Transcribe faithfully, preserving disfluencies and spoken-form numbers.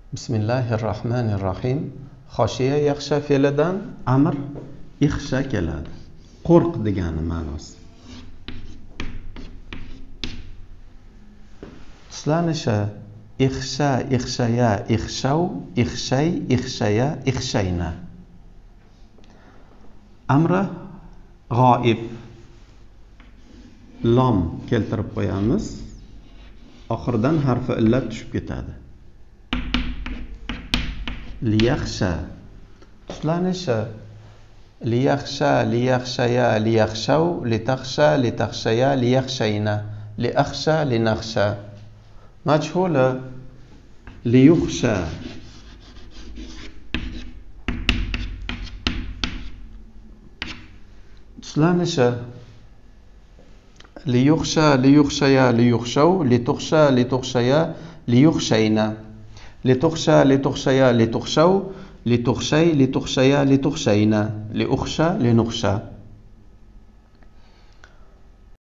Bismillahirrahmanirrahim. Xoshiya yaxsha fe'lidan amr ixsha keladi. Qo'rq degani ma'nosi. Tuslanishi ixsha, ixshaya, ixshav, ixshay, ixshaya, ixshayna. Amri g'oib. Lom keltirib qo'yamiz. Oxirdan harfi illat tushib ketadi. Liyaxsha. Tuslanishi liyaxsha, liyaxshaya, liyaxshav, litaxsha, litaxshaya, liyaxshayna, liaxsha, linaxsha. Majhuli liyuxsha. Tuslanishi liyuxsha, liyuxshaya, liyuxshav, lituxsha, lituxshaya, liyuxshayna, lituxsha, lituxshaya, lituxshav, lituxshay, lituxshaya, lituxshayna, liuxsha, linuxsha.